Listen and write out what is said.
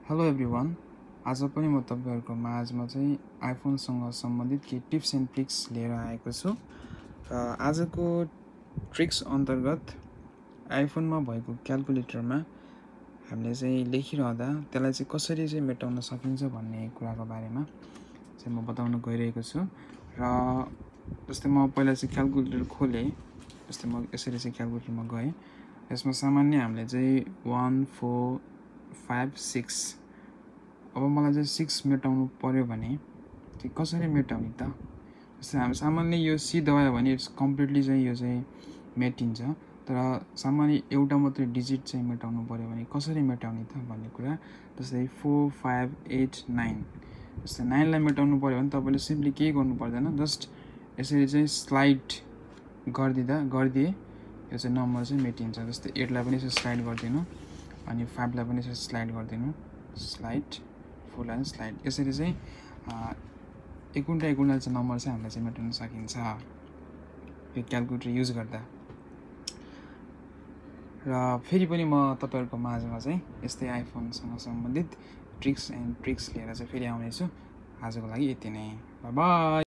Hello everyone, आज पनि म तपाईहरुको माझमा चाहिँ आइफोनसँग सम्बन्धित केही टिप्स एन्ड ट्रिक्स लिएर आएको छु। र आजको ट्रिक्स अन्तर्गत आइफोनमा भएको क्याल्कुलेटरमा हामीले चाहिँ लेखिरहँदा त्यसलाई चाहिँ कसरी चाहिँ मेटाउन सकिन्छ भन्ने कुराको बारेमा चाहिँ म बताउन गइरहेको छु। र जस्तै म पहिला चाहिँ क्याल्कुलेटर खोले, जस्तै म यसरी चाहिँ क्याल्कुलेटरमा गएँ। यसमा सामान्य हामीले चाहिँ 1 4 5 6 अब मलाई चाहिँ 6 मेटाउनु पर्यो भने चाहिँ कसरी मेटाउने त? जस्तै हामी सामान्य यो सी दबायो भने कम्प्लिटली चाहिँ यो चाहिँ मेटिन्छ, तर सामान्य एउटा मात्रै डिजिट चाहिँ मेटाउनु पर्यो भने कसरी मेटाउने त भन्ने कुरा। जस्तै 4 5 8 9, जस्तै 9 लाई मेटाउनु पर्यो भने तपाईले सिम्पली केही गर्नु पर्दैन, जस्ट यसरी चाहिँ स्लाइड गरिदिए यो चाहिँ नम्बर चाहिँ मेटिन्छ। जस्तै 8 लाई पनि यसरी स्लाइड गरिदिनु, अनि 5 लाई पनि यसरी स्लाइड गरिदिनु, स्लाइड 4 लाई स्लाइड, यसरी चाहिँ एक उल्टा चाहिँ नम्बर चाहिँ हामीले चाहिँ मेटाउन सकिन्छ यो क्याल्कुलेटर युज गर्दा। र फेरि पनि म तपाईहरुको माझमा चाहिँ यस्तै आइफोनसँग सम्बन्धित ट्रिक्स एन्ड ट्रिक्स लिएर चाहिँ फेरि आउने छु। आजको लागि यति नै, बाइ बाइ।